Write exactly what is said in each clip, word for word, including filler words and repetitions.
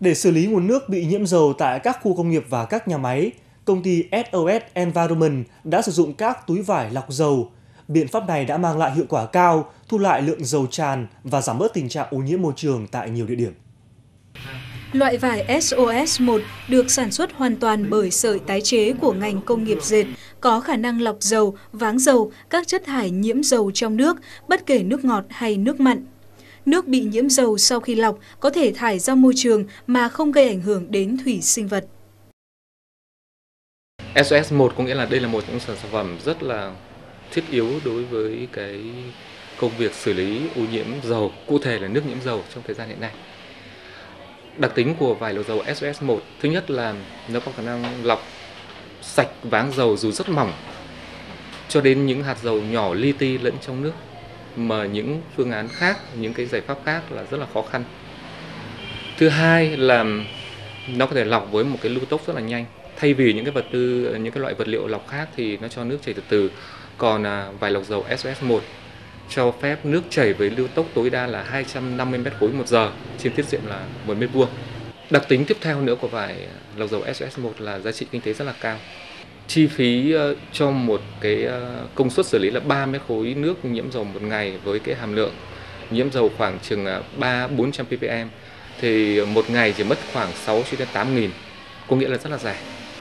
Để xử lý nguồn nước bị nhiễm dầu tại các khu công nghiệp và các nhà máy, công ty ét o ét Environment đã sử dụng các túi vải lọc dầu. Biện pháp này đã mang lại hiệu quả cao, thu lại lượng dầu tràn và giảm bớt tình trạng ô nhiễm môi trường tại nhiều địa điểm. Loại vải ét o ét một được sản xuất hoàn toàn bởi sợi tái chế của ngành công nghiệp dệt, có khả năng lọc dầu, váng dầu, các chất thải nhiễm dầu trong nước, bất kể nước ngọt hay nước mặn. Nước bị nhiễm dầu sau khi lọc có thể thải ra môi trường mà không gây ảnh hưởng đến thủy sinh vật. ét o ét một có nghĩa là đây là một trong những sản phẩm rất là thiết yếu đối với cái công việc xử lý ô nhiễm dầu, cụ thể là nước nhiễm dầu trong thời gian hiện nay. Đặc tính của vải lọc dầu ét o ét một, thứ nhất là nó có khả năng lọc sạch váng dầu dù rất mỏng cho đến những hạt dầu nhỏ li ti lẫn trong nước, mà những phương án khác, những cái giải pháp khác là rất là khó khăn. Thứ hai là nó có thể lọc với một cái lưu tốc rất là nhanh. Thay vì những cái vật tư, những cái loại vật liệu lọc khác thì nó cho nước chảy từ từ, còn à, vải lọc dầu ét o ét một cho phép nước chảy với lưu tốc tối đa là hai trăm năm mươi mét khối một giờ trên tiết diện là một mét vuông. Đặc tính tiếp theo nữa của vải lọc dầu ét o ét một là giá trị kinh tế rất là cao. Chi phí cho một cái công suất xử lý là ba mét khối nước nhiễm dầu một ngày với cái hàm lượng nhiễm dầu khoảng chừng ba đến bốn trăm ppm thì một ngày chỉ mất khoảng sáu cho đến tám nghìn, có nghĩa là rất là rẻ.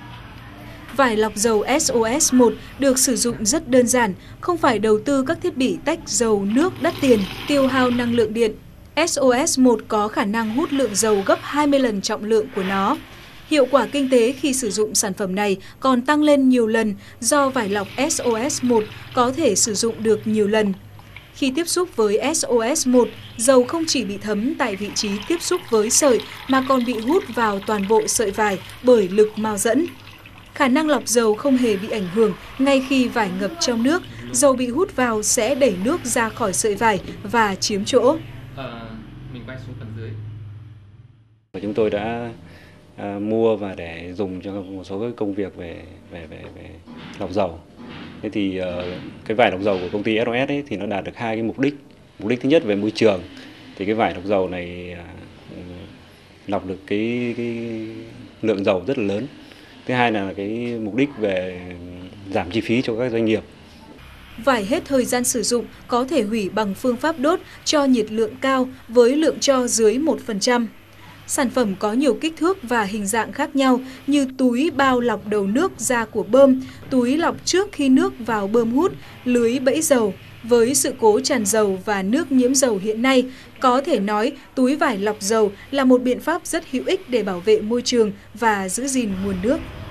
Vải lọc dầu ét o ét một được sử dụng rất đơn giản, không phải đầu tư các thiết bị tách dầu nước đắt tiền, tiêu hao năng lượng điện. ét o ét một có khả năng hút lượng dầu gấp hai mươi lần trọng lượng của nó. Hiệu quả kinh tế khi sử dụng sản phẩm này còn tăng lên nhiều lần do vải lọc ét o ét một có thể sử dụng được nhiều lần. Khi tiếp xúc với ét o ét một, dầu không chỉ bị thấm tại vị trí tiếp xúc với sợi mà còn bị hút vào toàn bộ sợi vải bởi lực mao dẫn. Khả năng lọc dầu không hề bị ảnh hưởng ngay khi vải ngập trong nước, dầu bị hút vào sẽ đẩy nước ra khỏi sợi vải và chiếm chỗ. À, mình quay xuống phần dưới. Chúng tôi đã à, mua và để dùng cho một số cái công việc về về về, về lọc dầu. Thế thì uh, cái vải lọc dầu của công ty ét o ét ấy, thì nó đạt được hai cái mục đích. Mục đích thứ nhất về môi trường, thì cái vải lọc dầu này uh, lọc được cái, cái lượng dầu rất là lớn. Thứ hai là cái mục đích về giảm chi phí cho các doanh nghiệp. Vải hết thời gian sử dụng có thể hủy bằng phương pháp đốt cho nhiệt lượng cao với lượng tro dưới một phần trăm. Sản phẩm có nhiều kích thước và hình dạng khác nhau như túi bao lọc đầu nước ra của bơm, túi lọc trước khi nước vào bơm hút, lưới bẫy dầu. Với sự cố tràn dầu và nước nhiễm dầu hiện nay, có thể nói túi vải lọc dầu là một biện pháp rất hữu ích để bảo vệ môi trường và giữ gìn nguồn nước.